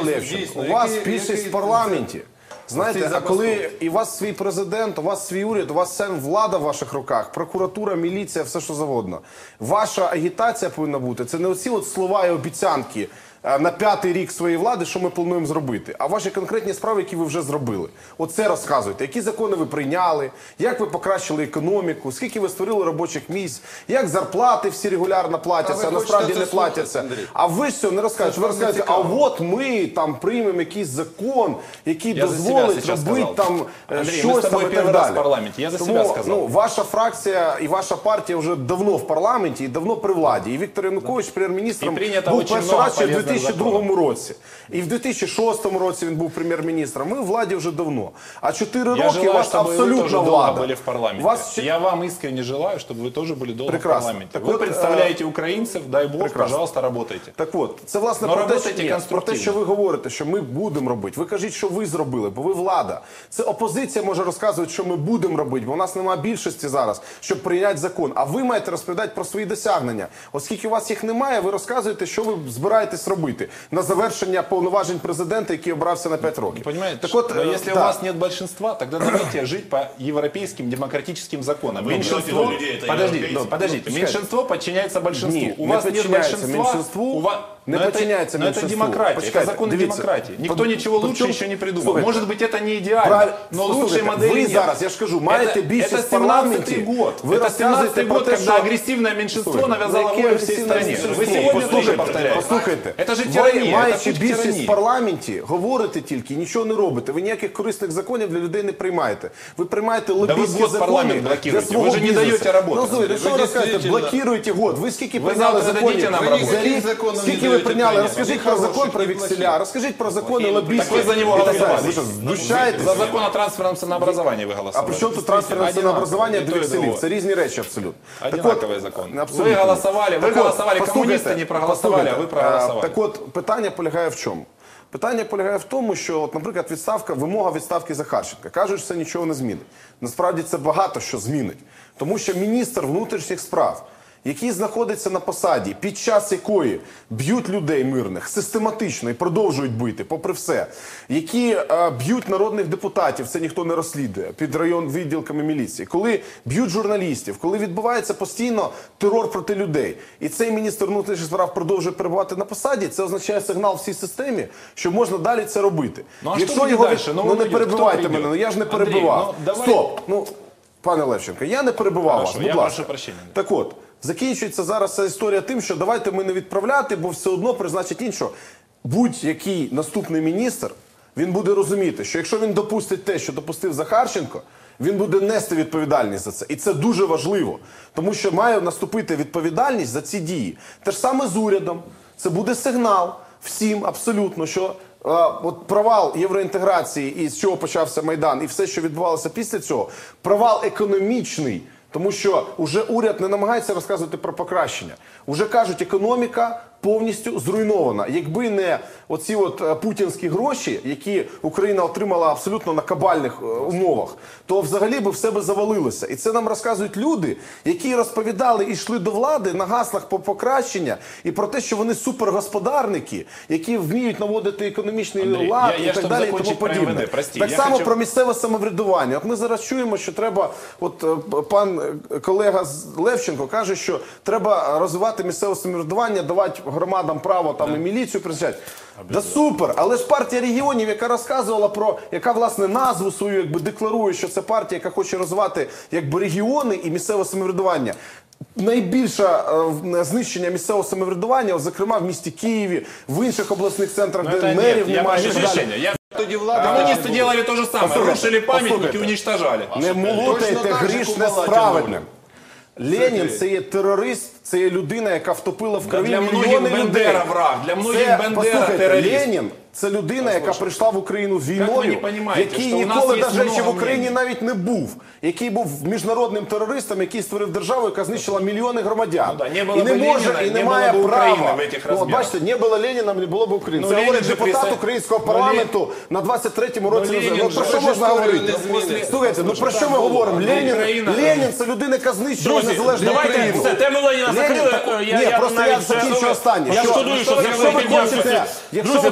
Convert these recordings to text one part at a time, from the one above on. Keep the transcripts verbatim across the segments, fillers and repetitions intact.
Левченко, у вас більшість в парламенті. Знаєте, а коли і у вас свій президент, у вас свій уряд, у вас вся влада в ваших руках, прокуратура, міліція, все що завгодно. Ваша агітація повинна бути, це не оці от слова і обіцянки на п'ятий рік своєї влади, що ми плануємо зробити, а ваші конкретні справи, які ви вже зробили. Оце розказуйте. Які закони ви прийняли, як ви покращили економіку, скільки ви створили робочих місць, як зарплати всі регулярно платяться, а насправді не платяться. А ви ж все не розкажете. Ви розкажете, а от ми там приймемо якийсь закон, який дозволить робити там щось там і так далі. Я за себя сказал. Ну, ваша фракція і ваша партія вже давно в парламенті і давно при владі. І Віктор Янукович прем'єр-міністром був перший раз ще в дві тисячі другому році. І в дві тисячі шостому році він був прем'єр-міністром. Ми в владі вже давно. А чотири роки у вас абсолютна влада. Были в парламенте. Вас... Я вам искренне желаю, чтобы вы тоже были долго Прекрасно. в парламенте. Так вы вот, представляете украинцев, дай Бог, прекрасно. Пожалуйста, работайте. Так от, це власне Но про те, що, ні, про те, що ви говорите, що ми будемо робити. Ви кажіть, що ви зробили, бо ви влада. Це опозиція може розказувати, що ми будемо робити, бо у нас немає більшості зараз, щоб прийняти закон. А ви маєте розповідати про свої досягнення. Оскільки у вас їх немає, ви розказуєте, що ви збираєтесь робити на завершення повноважень президента, який обрався на п'ять років. Понимаете, так вот, но если да. у вас нет большинства, тогда давайте жить по европейским демократическим законам. Меньшинство, подождите, ну, подождите, меньшинство подчиняется большинству. Ні, у вас нет большинства, меньшинству, у вас... не но подчиняется это, меньшинству. Но это демократия, Почекайте, это законы дивіться, демократии. Никто под, ничего под, лучше под, еще не придумал. Слухайте, Может быть, это не идеально, прав... но лучшей модели ви нет. зараз, я ж кажу, маєте більшість в парламенті. год. Ви это семнадцатый год, те, когда що... агрессивное меньшинство навязало волю всей стране. Вы сегодня тоже повторяете. Послухайте, это же тирания, ви, маючи это більшість в парламенті, говорите тільки, нічого не робите. Ви ніяких корисних законів для людей не приймаєте. Ви приймаєте лобістські закони для свого Вы же не даете работать. Ну, слухайте, що ви розказуєте? Блокируєте год. Ви скільки ви прийняли законів за рік? Скільки ви прийняли? Розкажіть про закон про векселя, розкажіть про закони лобістські. Так ви за нього голосували. Ви що, знущаєтесь? За закон о трансферном ценообразовании вы голосовали. А при чому тут трансферне ценообразування до векселів? Це різні речі абсолютно. Одинаковый закон. Вы голосовали, вы голосовали, коммунисты не проголосовали, а вы проголосовали. Так от, питання полягає в чому? Питання полягає в тому, що, от, наприклад, відставка, вимога відставки Захарченка. Кажуть, що це нічого не змінить. Насправді це багато що змінить. Тому що міністр внутрішніх справ, який знаходиться на посаді, під час якої б'ють людей мирних систематично і продовжують бити, попри все, які е, б'ють народних депутатів, це ніхто не розслідує, під район відділками міліції, коли б'ють журналістів, коли відбувається постійно терор проти людей, і цей міністр внутрішніх справ продовжує перебувати на посаді, це означає сигнал всій системі, що можна далі це робити. Ну, а Якщо його від... ну, ну не перебивайте мене, ну я ж не Андрій, перебивав. ну, давай... Стоп! Ну, пане Левченко, я не перебивав Хорошо, вас, будь я ласка. прошу прощення. Так от, закінчується зараз ця історія тим, що давайте ми не відправляти, бо все одно призначить іншого. Будь-який наступний міністр, він буде розуміти, що якщо він допустить те, що допустив Захарченко, він буде нести відповідальність за це. І це дуже важливо, тому що має наступити відповідальність за ці дії. Те ж саме з урядом. Це буде сигнал всім абсолютно, що а, от провал євроінтеграції, і з чого почався Майдан, і все, що відбувалося після цього, провал економічний. Тому що вже уряд не намагається розказувати про покращення. Уже кажуть, економіка повністю зруйнована. Якби не оці от путінські гроші, які Україна отримала абсолютно на кабальних умовах, то взагалі би все би завалилося. І це нам розказують люди, які розповідали і йшли до влади на гаслах по покращення і про те, що вони супергосподарники, які вміють наводити економічний Андрій, лад я, я, і так далі і тому подібне. МВД, прости, так само хочу... про місцеве самоврядування. От ми зараз чуємо, що треба, от пан колега Левченко каже, що треба розвивати місцеве самоврядування, давати громадам право там, да. і міліцію призначати. Да супер, але ж партія регіонів, яка розказувала про, яка власне назву свою якби декларує, що це партія, яка хоче розвивати якби регіони і місцеве самоврядування. Найбільше е, знищення місцевого самоврядування, зокрема в місті Києві, в інших обласних центрах, но де мерів нет, немає. Я... Коммунисты делали то же самое, рушили памятники, уничтожали. Не молотайте грішне з праведним. Ленін – це є терорист, це є людина, яка втопила в крові для мільйони людей. Бендера враг, для многих це, Бендера терорист. Ленін – це людина, яка прийшла в Україну з війною, який ніколи навіть ще в Україні навіть не був, який був міжнародним терористом, який створив державу, яка знищила мільйони громадян. Ну, да, не і не може, Леніна, і не не має права. Ну, бачите, не було Леніна, не було б України. Ну, це говорить депутат присад... українського парламенту ну, на двадцять третьому році. Ну, ну, про що можна говорити? Слухайте, ну про що ми говоримо? Ленін, Ленін – це людина, яка знищила незалежну Україну. Все, тему Леніна закрили. Ні, просто я закінчу останнє. Я шкодую, що якщо ви хочете... Друзі, давайте чекайте.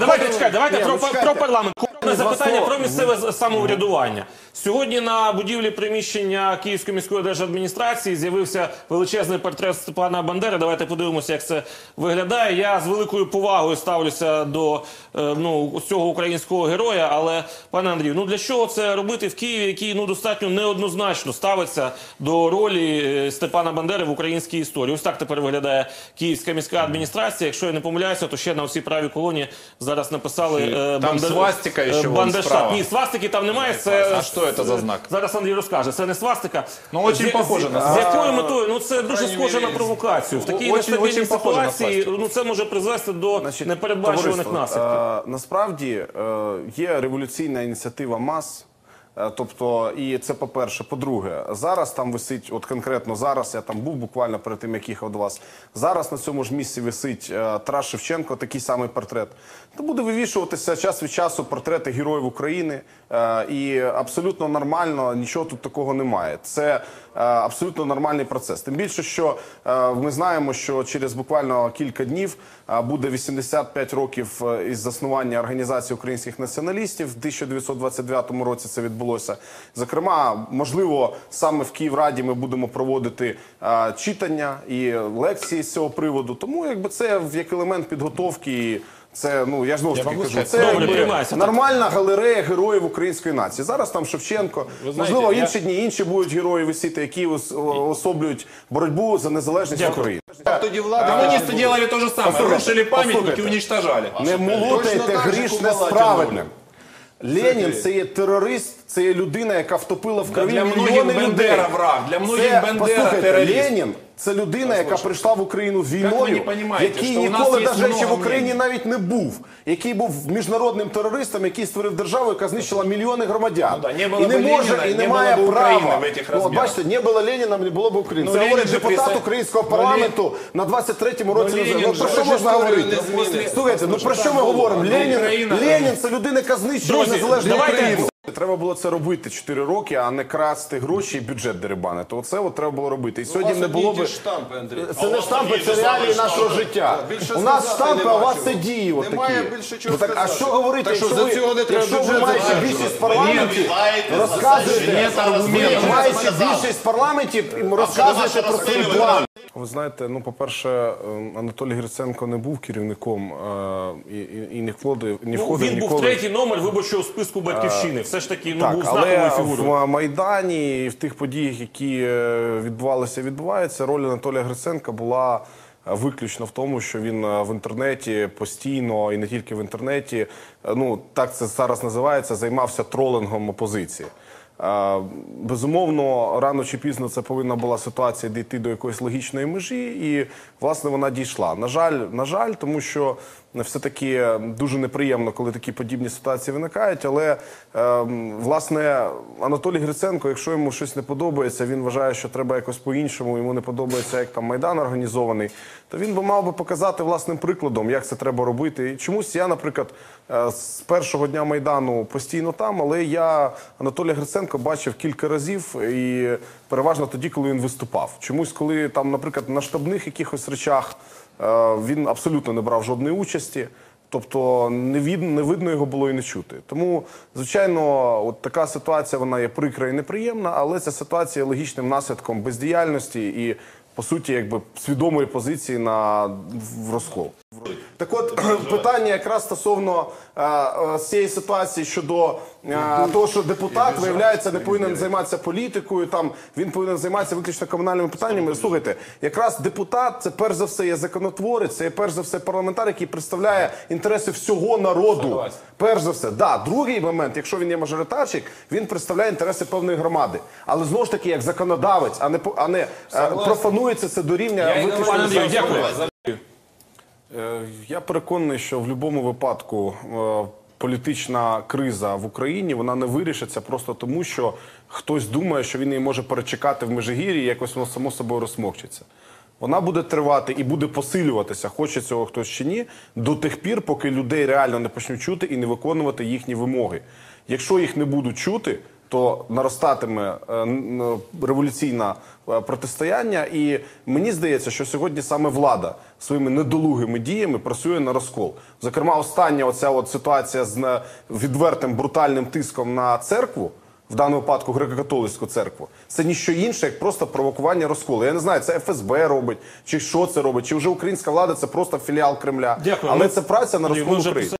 Чекай, давайте Ні, про, ну, чекайте. про парламент. Коротке запитання слова. про місцеве самоврядування. Сьогодні на будівлі приміщення Київської міської держадміністрації з'явився величезний портрет Степана Бандери. Давайте подивимося, як це виглядає. Я з великою повагою ставлюся до е, ну, цього українського героя, але, пане Андрію, ну для чого це робити в Києві, який ну, достатньо неоднозначно ставиться до ролі е, Степана Бандери в українській історії? Ось так тепер виглядає Київська міська адміністрація. Якщо я не помиляюся, то ще на всій правій колоні зараз написали е, Там свастика ще вон Бандерштат. справа. Ні, свастики там немає. Це, А що це за знак? Зараз Андрій розкаже. Це не свастика. Ну, очень З- похоже на з, з свастику. якою метою? Ну, це дуже схоже на провокацію. В такій Очень- нестабільній очень похоже на ситуації свастику. ну, це може призвести до Значить, непередбачуваних товариство, наслідків. е, насправді е, є революційна ініціатива МАС. Е, Тобто, і це по-перше. По-друге, зараз там висить, от конкретно зараз, я там був буквально перед тим, як їхав до вас, зараз на цьому ж місці висить е, Тарас Шевченко, такий самий портрет. То буде вивішуватися час від часу портрети героїв України, е, і абсолютно нормально, нічого тут такого немає. Це е, абсолютно нормальний процес. Тим більше, що е, ми знаємо, що через буквально кілька днів е, буде вісімдесят п'ять років е, із заснування Організації українських націоналістів. В тисяча дев'ятсот двадцять дев'ятому році це відбулося. Зокрема, можливо, саме в Київраді ми будемо проводити е, читання і лекції з цього приводу. Тому якби це як елемент підготовки. І це, ну, я ж знову ж таки можу кажу, сказати, це добре, якби приймається, так. нормальна галерея героїв української нації. Зараз там Шевченко, знаєте, можливо, я- інші дні інші будуть герої висіти, які ос- особлюють боротьбу за незалежність Дякую. України. Тоді влада Коммунисты делали то же самое. Послушайте, Рушили памятники, послушайте. уничтожали. Не молотайте так же грішне з Кубала праведним. Ленін – це є терорист, це є людина, яка втопила в крові для многих мільйони людей. Бендера враг, для многих Це, Бендера послухайте, терорист. Ленін – це людина, яка прийшла в Україну ви війною, не понімаєте, який що у нас ніколи є навіть ще в много Україні мнень. навіть не був, який був міжнародним терористом, який створив державу, яка знищила мільйони громадян. Ну да, не було і не б може, Леніна, і не не має було б права. України в этих Ну, от розмірах. бачите, не було Леніна, не було б України. Ну, Це Ленін говорить же депутат присо- українського Ну, парламенту на двадцять третьому році. Ленін Ну, про же що ж можна історію говорити? не змінить. Слухайте, ну про що ми говоримо? Ленін, Україна- Ленін – це людина, яка знищила Друзі, незалежну давайте- Україну. Треба було це робити чотири роки, а не красти гроші і бюджет дерибанити. Оце от треба було робити. І сьогодні не було би... штампи, Андрій. Це не штампи, це реалії нашого життя. Більше У нас сказати штампи, а у нема вас чого. це дії от Немає такі. більше чого Ну так, а сказати. що говорити, Так що якщо за ви, цього не треба якщо ви бюджет маєте затверджувати. більшість в парламенті, розказуєте, Нет аргументов. ви маєте більшість в парламенті, і розказуєте про свій план. Ви знаєте, ну, по-перше, ем, Анатолій Гриценко не був керівником е, і, і, і не входив, не Ну, входив він був ніколи. третій номер виборчого списку «Батьківщини». Все ж таки, ну, Так, був знаковою але фігурою. в Майдані і в тих подіях, які е, відбувалися і відбуваються, роль Анатолія Гриценка була е, виключно в тому, що він е, в інтернеті постійно, і не тільки в інтернеті, е, ну, так це зараз називається, займався тролингом опозиції. Е, Безумовно, рано чи пізно це повинна була ситуація дійти до якоїсь логічної межі, і, власне, вона дійшла. На жаль, на жаль, тому що все-таки дуже неприємно, коли такі подібні ситуації виникають, але, е, власне, Анатолій Гриценко, якщо йому щось не подобається, він вважає, що треба якось по-іншому, йому не подобається, як там Майдан організований, то він би мав би показати власним прикладом, як це треба робити. І чомусь я, наприклад, е, з першого дня Майдану постійно там, але я Анатолія Гриценко бачив кілька разів, і переважно тоді, коли він виступав. Чомусь, коли там, наприклад, на штабних якихось речах е, він абсолютно не брав жодної участі. Тобто не видно, не видно його було і не чути. Тому, звичайно, от така ситуація, вона є прикра і неприємна, але ця ситуація є логічним наслідком бездіяльності і, по суті, якби свідомої позиції на в розкол. Так от, питання якраз стосовно е, е, цієї ситуації щодо е, того, що депутат, виявляється, не повинен займатися політикою, там, він повинен займатися виключно комунальними питаннями. Слухайте, якраз депутат, це перш за все є законотворець, це є перш за все парламентар, який представляє інтереси всього народу. Перш за все. Да, другий момент, якщо він є мажоритарщик, він представляє інтереси певної громади. Але знову ж таки, як законодавець, а не, по- а не е, профанується це до рівня виключно Пане Андрію, державного. дякую. Е, Я переконаний, що в будь-якому випадку е, політична криза в Україні, вона не вирішиться просто тому, що хтось думає, що він її може перечекати в Межигір'ї і якось воно само собою розсмокчиться. Вона буде тривати і буде посилюватися, хоче цього хтось чи ні, до тих пір, поки людей реально не почнуть чути і не виконувати їхні вимоги. Якщо їх не будуть чути, то наростатиме е, н- революційне е, протистояння. І мені здається, що сьогодні саме влада своїми недолугими діями працює на розкол. Зокрема, остання оця от ситуація з е, відвертим брутальним тиском на церкву, в даному випадку греко-католицьку церкву, це ніщо інше, як просто провокування розколу. Я не знаю, це еф ес бе робить, чи що це робить, чи вже українська влада це просто філіал Кремля. Дякую. Але Ми- це праця на Ми розкол вже України.